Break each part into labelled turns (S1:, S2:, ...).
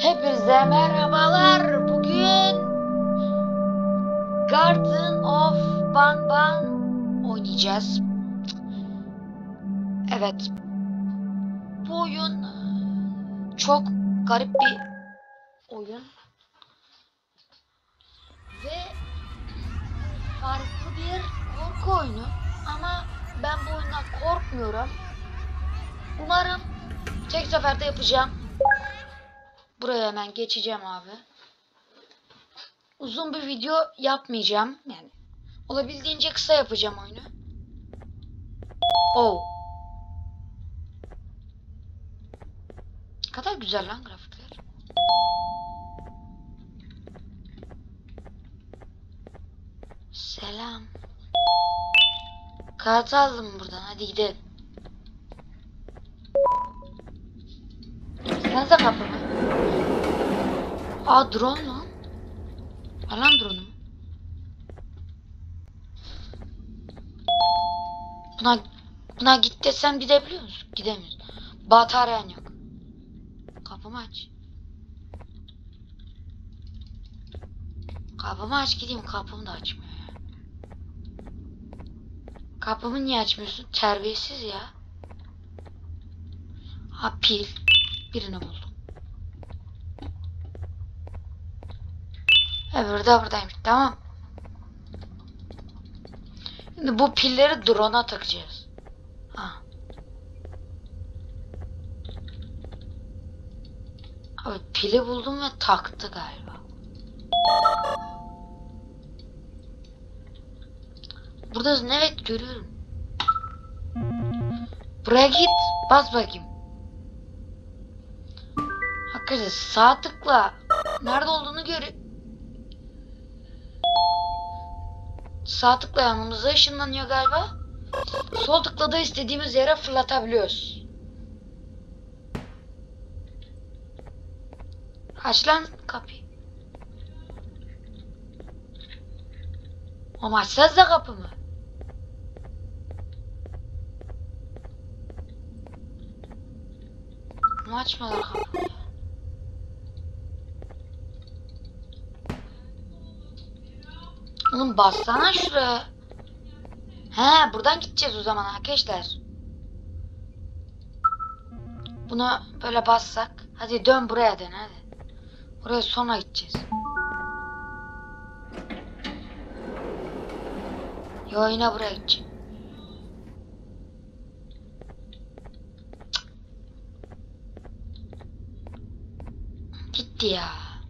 S1: Hepinize merhabalar. Bugün Garden of Banban oynayacağız. Evet. Bu oyun çok garip bir oyun. Ve farklı bir korku oyunu. Ama ben bu oyundan korkmuyorum. Umarım tek seferde yapacağım. Buraya hemen geçeceğim abi. Uzun bir video yapmayacağım. Yani olabildiğince kısa yapacağım oyunu. Oh. Ne kadar güzel lan grafikler. Selam. Kağıt aldım buradan. Hadi gidelim. Sen de kapı mı? Aa, drone lan. Alan drone'u. Buna git desem gidebiliyor musun? Gidemiyoruz. Bataryan yok. Kapımı aç. Kapımı aç gideyim. Kapımı da açmıyor ya. Kapımı niye açmıyorsun? Terbiyesiz ya. Ha, pil. Birini buldum. Öbürü de buradaymış. Tamam. Şimdi bu pilleri drone'a takacağız. Ha. Abi pili buldum ve taktı galiba. Buradasın, evet görüyorum. Buraya git. Bas bakayım. Hakikaten sağ tıkla. Nerede olduğunu sağ tıkla yanımıza ışınlanıyor galiba. Sol tıkla da istediğimiz yere fırlatabiliyoruz. Aç lan kapıyı. Ama açsanız da kapımı. Ama açmalar kapıyı. Oğlum bassana şuraya. He, buradan gideceğiz o zaman arkadaşlar. Bunu böyle bassak. Hadi dön buraya dön hadi. Oraya sonra gideceğiz. Yo, yine buraya gideceğim. Gitti ya.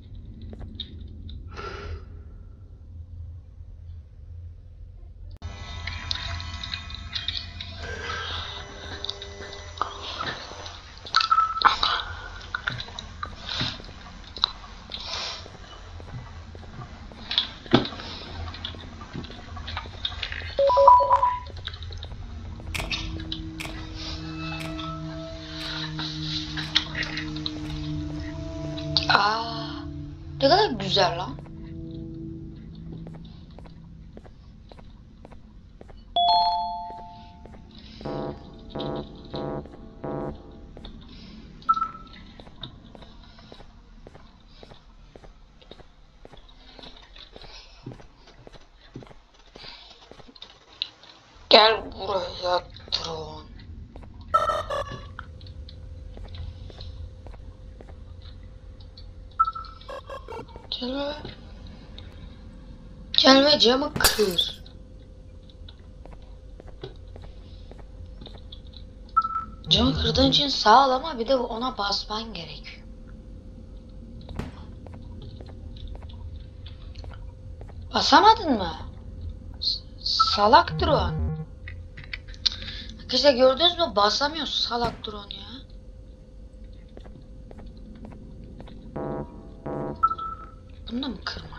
S1: Aa, ne kadar güzel lan. Gel buraya drone. Gel. Gel ve camı kır. Camı kırdığın için sağ ol ama bir de ona basman gerekiyor. Basamadın mı? Salak drone. Arkadaşlar gördünüz mü? Basamıyor salak drone ya. Bunu da mı kırmak?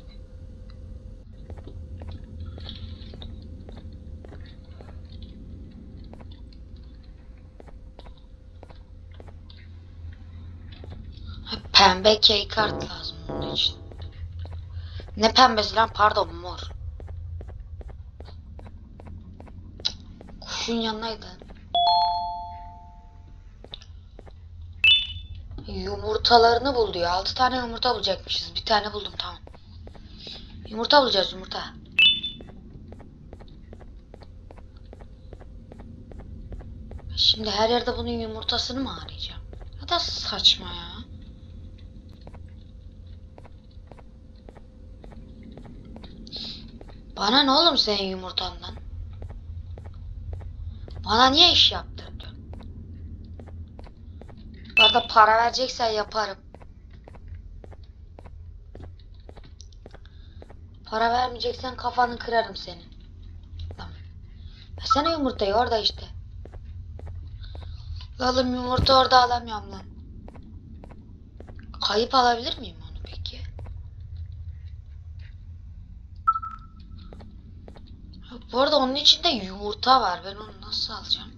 S1: Pembe kart lazım bunun için. Ne pembesi lan, pardon, mor. Kuşun yanındaydı. Yumurtalarını bul diyor. 6 tane yumurta bulacakmışız. Bir tane buldum, tamam. Yumurta bulacağız, yumurta. Şimdi her yerde bunun yumurtasını mı arayacağım? Ya da saçma ya. Bana ne oğlum senin yumurtandan? Bana niye iş yaptırdın? Bu arada para vereceksen yaparım. Para vermeyeceksen kafanı kırarım senin. Tamam. Versene yumurtayı orada işte. Oğlum yumurta orada alamıyorum lan. Kayıp alabilir miyim onu peki? Bu arada onun içinde yumurta var. Ben onu nasıl alacağım?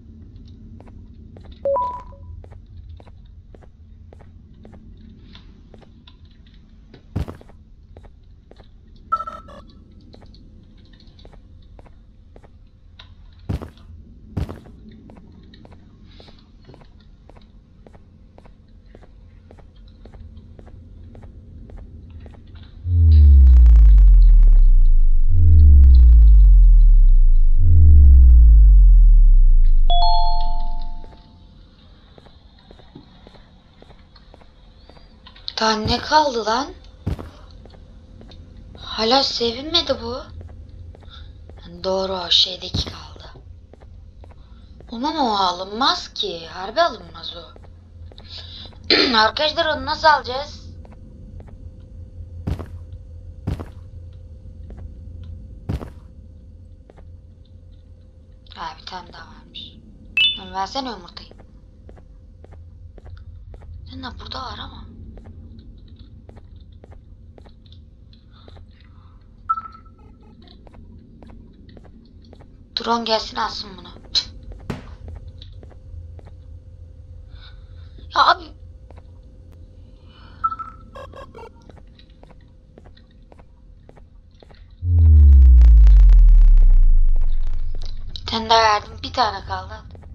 S1: Daha ne kaldı lan? Hala sevinmedi bu. Doğru, o şeydeki kaldı. Ama o alınmaz ki. Harbi alınmaz o. Arkadaşlar onu nasıl alacağız? Ha, bir tane daha varmış. Lan versene yumurtayı. Sen de burada var ama. Drone gelsin alsın bunu. Ya abi. Bir tane daha verdim. Bir tane kaldı.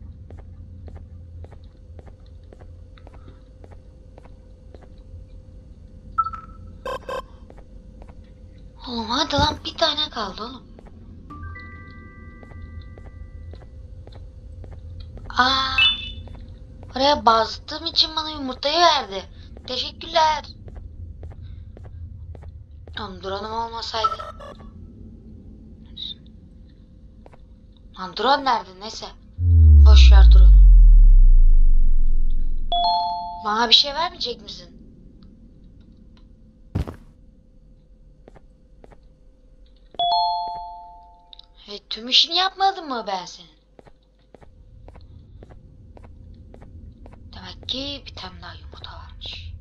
S1: Oğlum hadi lan, bir tane kaldı oğlum. Aa, oraya bastığım için bana yumurtayı verdi. Teşekkürler. Oğlum drone'um olmasaydı. Lan drone nerede, neyse. Boş ver drone. Bana bir şey vermeyecek misin? Tüm işini yapmadım mı ben senin? Demek ki bir tane daha yumurta varmış.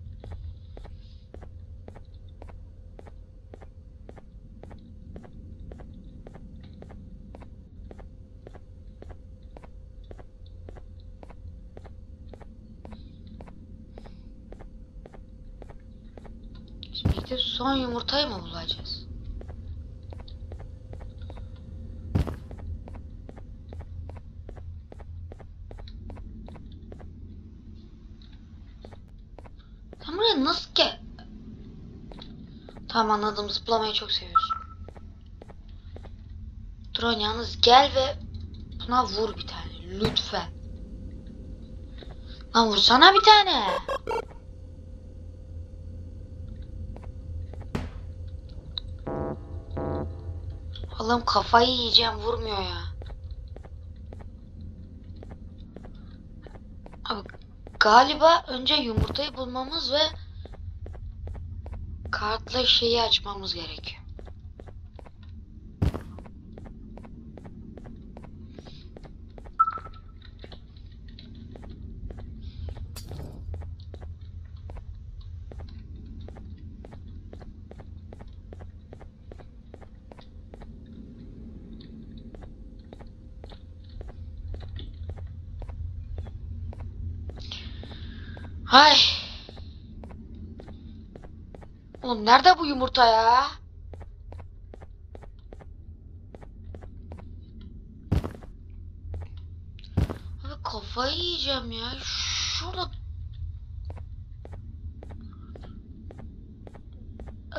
S1: Şimdi de son yumurtayı mı bulacağız? Sen buraya nasıl gel? Tamam, anladım, zıplamayı çok seviyorsun. Drone yalnız gel ve buna vur bir tane lütfen. Lan vursana bir tane. Allah'ım, kafayı yiyeceğim, vurmuyor ya. Abi galiba önce yumurtayı bulmamız ve kartla şeyi açmamız gerekiyor. Hay. Oğlum nerede bu yumurta ya? Abi kafayı yiyeceğim ya. Şurada.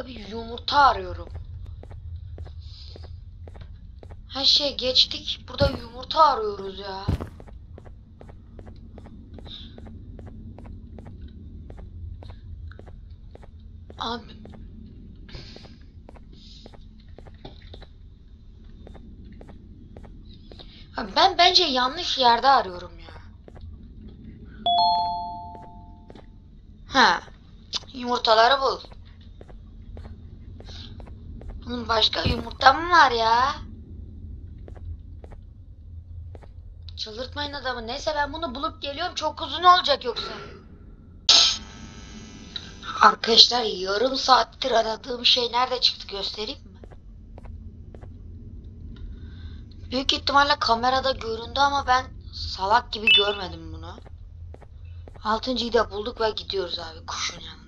S1: Abi yumurta arıyorum. Her şey geçtik. Burada yumurta arıyoruz ya. Abi. Abi ben bence yanlış yerde arıyorum ya. Ha. Yumurtaları bul. Bunun başka yumurta mı var ya? Çıldırtmayın adamı. Neyse ben bunu bulup geliyorum. Çok uzun olacak yoksa. Arkadaşlar yarım saattir aradığım şey nerede çıktı göstereyim mi? Büyük ihtimalle kamerada göründü ama ben salak gibi görmedim bunu. 6.'yı da bulduk ve gidiyoruz abi kuşun yanına.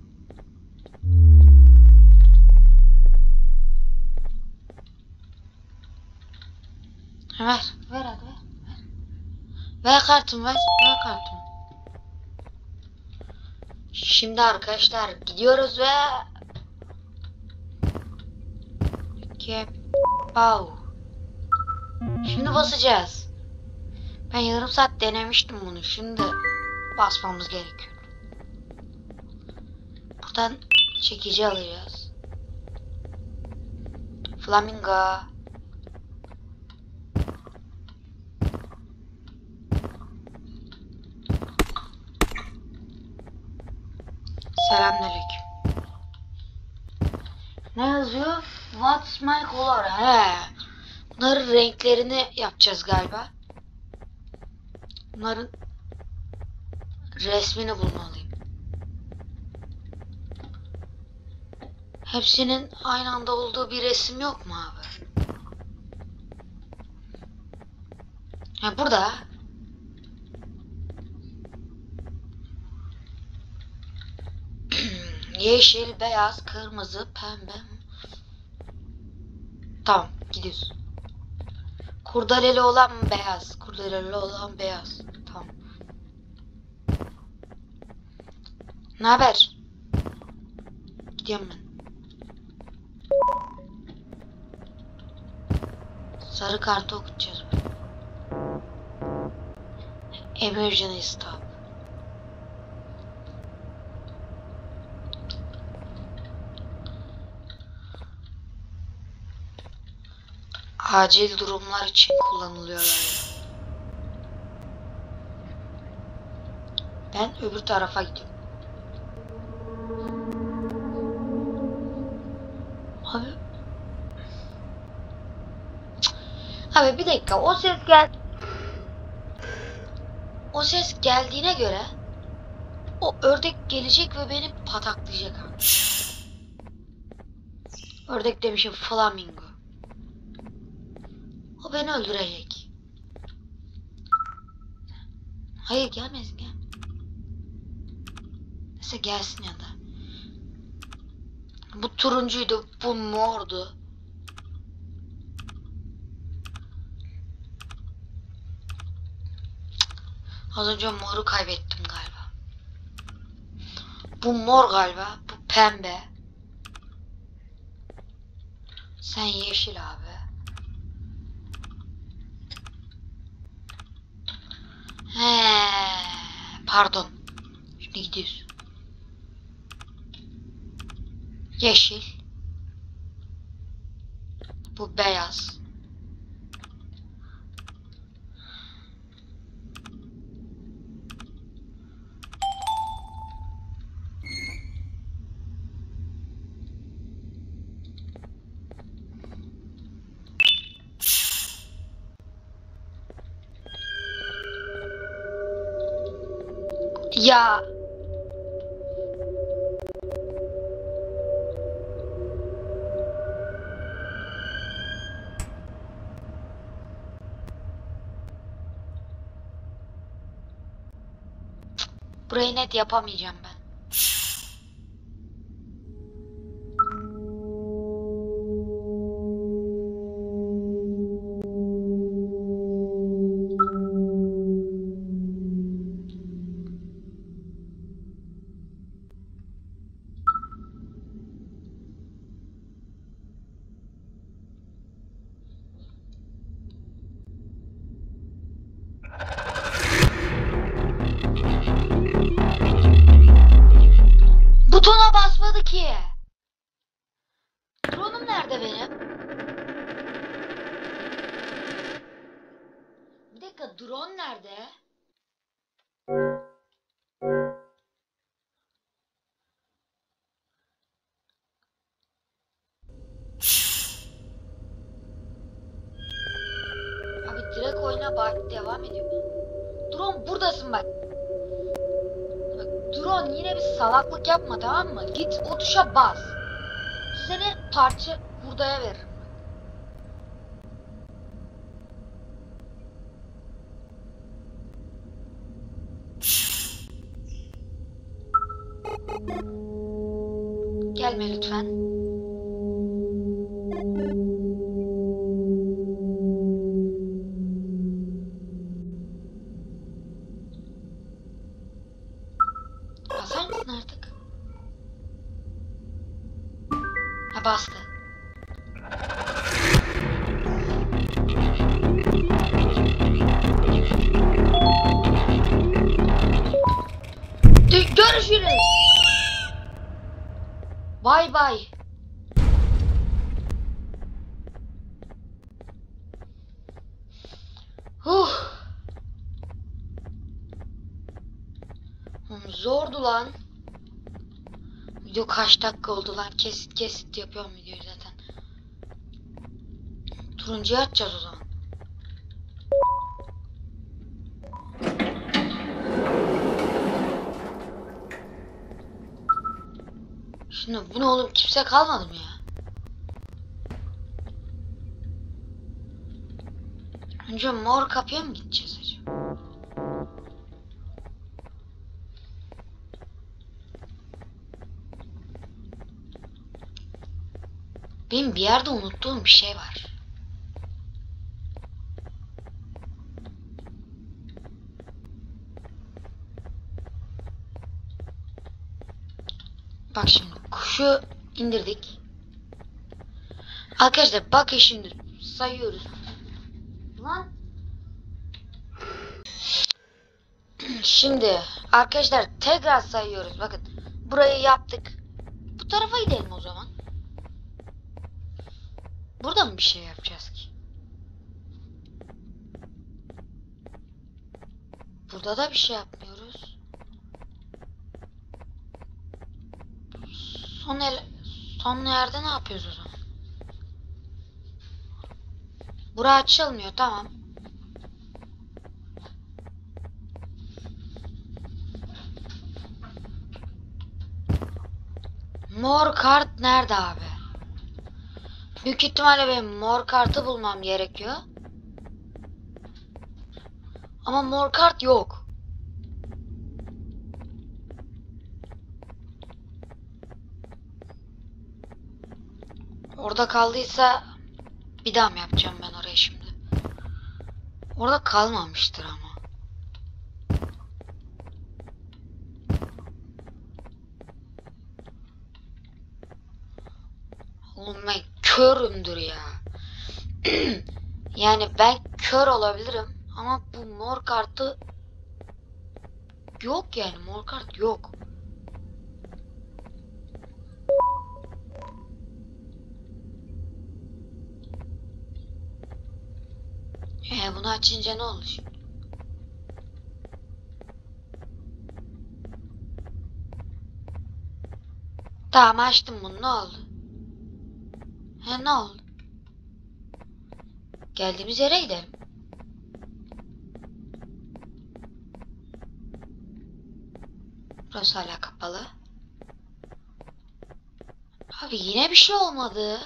S1: Ver. Ver hadi ver. Ver kartımı ver. Ver kartımı. Şimdi arkadaşlar gidiyoruz ve Kepav. Şimdi basacağız. Ben yarım saat denemiştim bunu. Şimdi basmamız gerekiyor. Buradan çekici alacağız. Flamingo. Selamünaleyküm. Ne yazıyor? What's my color? He. Bunların renklerini yapacağız galiba. Bunların resmini bulmalıyım. Hepsinin aynı anda olduğu bir resim yok mu abi? Ha burada. Yeşil, beyaz, kırmızı, pembe. Tamam, gidiyoruz. Kurdaleli olan beyaz. Kurdaleli olan beyaz. Tamam. Ne haber? Gidiyorum ben. Sarı kartı okutacağız. Emergency stop. Acil durumlar için kullanılıyor yani. Ben öbür tarafa gidiyorum. Abi. Abi bir dakika o ses geldiğine göre o ördek gelecek ve beni pataklayacak abi. Ördek demişim, flamingo. O beni öldürecek. Hayır gelmesin gel. Neyse gelsin ya da. Bu turuncuydu, bu mordu. Az önce moru kaybettim galiba. Bu mor galiba, bu pembe. Sen yeşil abi. He, pardon. Şimdi gidiyoruz. Yeşil. Bu beyaz. Ya burayı net yapamayacağım ben. Drone'a basmadı ki. Drone'um nerede benim? Bir dakika, drone nerede? Abi direkt oyuna bak, devam ediyor. Drone buradasın bak. Bak drone, yine bir salaklık yapma, tamam mı? Git o tuşa bas. Seni parça hurdaya veririm. Gelme lütfen. Basar mısın artık? Ha, bastı. Görüşürüz. Bay bay. Zordu lan. Video kaç dakika oldu lan? Kesit kesit yapıyorum videoyu zaten. Turuncuyu açacağız o zaman. Şimdi bu ne oğlum, kimse kalmadı mı ya? Önce mor kapıya mı gideceğiz acaba? Benim bir yerde unuttuğum bir şey var. Bak şimdi kuşu indirdik. Arkadaşlar bakın şimdi sayıyoruz. Lan. Şimdi arkadaşlar tekrar sayıyoruz. Bakın burayı yaptık. Bu tarafa gidelim o zaman. Burada mı bir şey yapacağız ki? Burada da bir şey yapmıyoruz. Son yerde ne yapıyoruz o zaman? Bura açılmıyor, tamam. Mor kart nerede abi? Büyük ihtimalle benim mor kartı bulmam gerekiyor. Ama mor kart yok. Orada kaldıysa bir daha mı yapacağım ben oraya şimdi? Orada kalmamıştır ama. Oğlum ben körümdür ya. Yani ben kör olabilirim ama bu mor kartı yok, yani mor kart yok. Bunu açınca ne olur şimdi? Tamam, açtım bunu, ne oldu? Ne oldu? Geldiğimiz yere gidelim. Burası hala kapalı. Abi yine bir şey olmadı.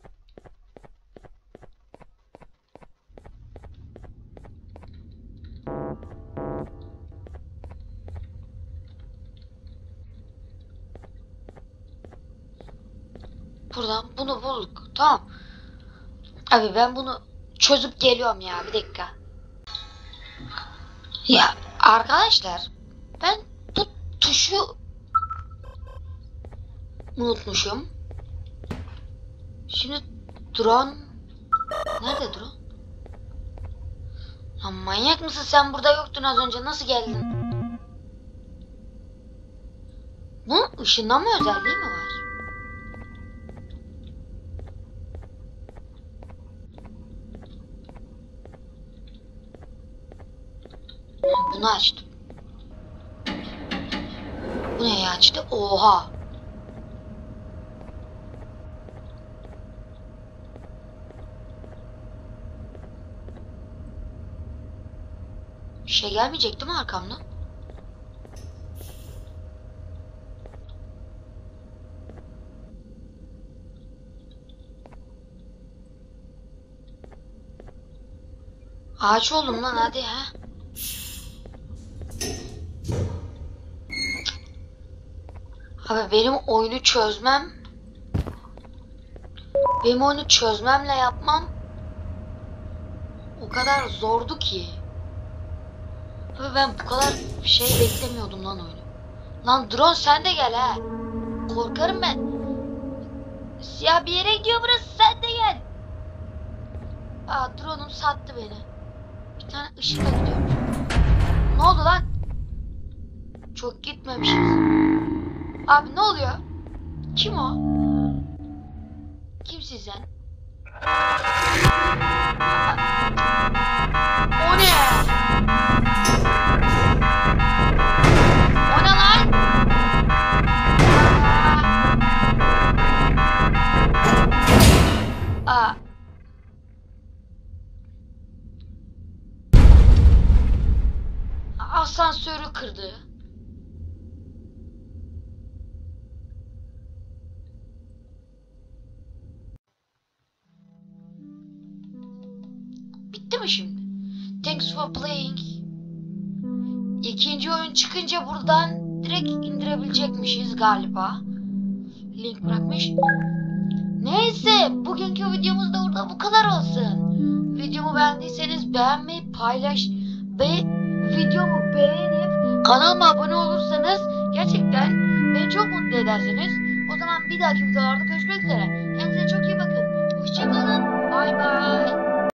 S1: Buradan bunu bulduk. Tamam. Abi ben bunu çözüp geliyorum ya, bir dakika. Ya arkadaşlar, ben bu tuşu unutmuşum. Şimdi drone nerede, drone? Lan manyak mısın sen, burada yoktun az önce, nasıl geldin? Bunun ışınlanma özelliği mi var? Bunu açtım. Bu neyi açtı? Oha. Bir şey gelmeyecek değil mi arkamdan? Ağaç oldum lan hadi ha. Abi benim oyunu çözmemle yapmam o kadar zordu ki. Abi ben bu kadar şey beklemiyordum lan oyunu. Lan drone sen de gel ha. Korkarım ben. Siyah bir yere gidiyor burası, sen de gel. Aa, drone'um sattı beni. Bir tane ışıkla gidiyormuş. Ne oldu lan? Çok gitmemişiz. Abi ne oluyor? Kim o? Kimsin sen? O ne? O ne lan? Aa. Asansörü kırdı. Bitti mi şimdi? Thanks for playing. İkinci oyun çıkınca buradan direkt indirebilecekmişiz galiba. Link bırakmış. Neyse, bugünkü videomuz da burada bu kadar olsun. Videomu beğendiyseniz beğenmeyi, videomu beğenip kanalıma abone olursanız gerçekten beni çok mutlu edersiniz. O zaman bir dahaki videolarda görüşmek üzere. Kendinize çok iyi bakın. Hoşçakalın. Bay bay.